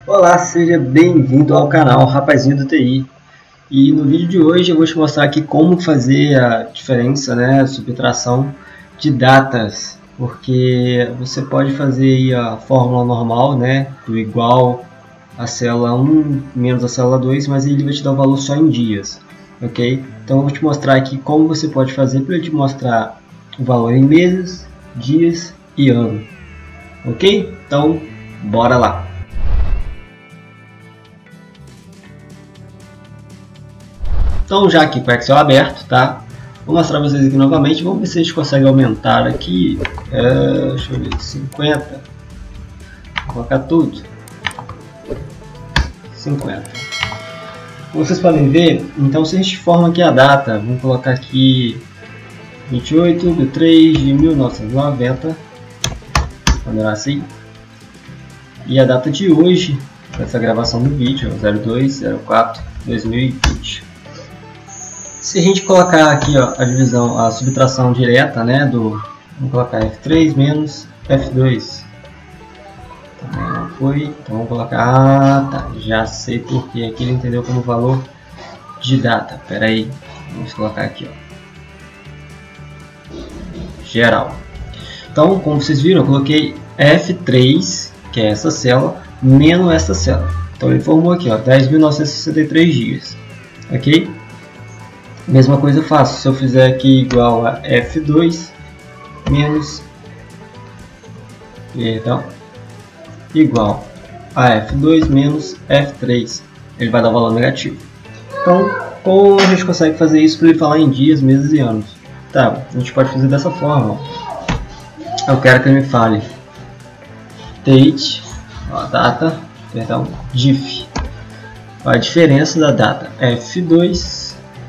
Olá, seja bem-vindo ao canal Rapazinho do TI. E no vídeo de hoje eu vou te mostrar aqui como fazer a diferença, a subtração de datas, porque você pode fazer aí a fórmula normal, do igual a célula 1 menos a célula 2, mas ele vai te dar o valor só em dias, ok? Então eu vou te mostrar aqui como você pode fazer para te mostrar o valor em meses, dias e ano, ok? Então bora lá! Então, já aqui com o Excel aberto, tá? Vou mostrar para vocês aqui novamente. Vamos ver se a gente consegue aumentar aqui. Deixa eu ver, 50. Vou colocar tudo. 50. Como vocês podem ver, então se a gente forma aqui a data, vamos colocar aqui 28 de 3 de 1990. Vamos dar assim. E a data de hoje, essa gravação do vídeo, 02/04/2020. Se a gente colocar aqui a divisão, a subtração direta, vamos colocar F3 menos F2. Também não foi, então vamos colocar, tá, já sei porque aqui ele entendeu como valor de data. Espera aí, vamos colocar aqui, geral. Então, como vocês viram, eu coloquei F3, que é essa célula, menos essa célula. Então ele formou aqui, 10.963 dias, ok? Mesma coisa eu faço, se eu fizer aqui igual a F2 menos, igual a F2 menos F3, ele vai dar um valor negativo. Então, como a gente consegue fazer isso para ele falar em dias, meses e anos? Tá, a gente pode fazer dessa forma. Eu quero que ele me fale date, diff, a diferença da data F2,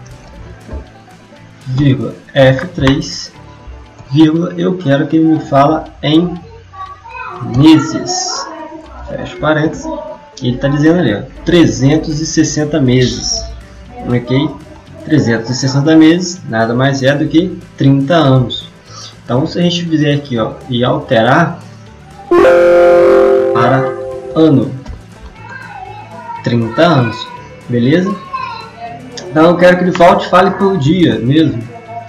F3, eu quero que ele me fala em meses. Fecha parênteses. Ele está dizendo ali, 360 meses. Ok? 360 meses nada mais é do que 30 anos. Então, se a gente fizer aqui e alterar para ano, 30 anos, beleza? Então eu quero que ele fale por dia mesmo,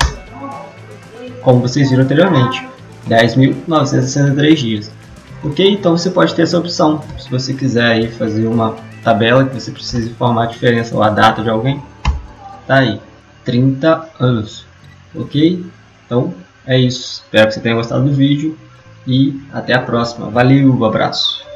como vocês viram anteriormente, 10.963 dias. Ok? Então você pode ter essa opção, se você quiser aí fazer uma tabela que você precise informar a diferença ou a data de alguém, tá aí, 30 anos. Ok? Então é isso, espero que você tenha gostado do vídeo e até a próxima. Valeu, abraço!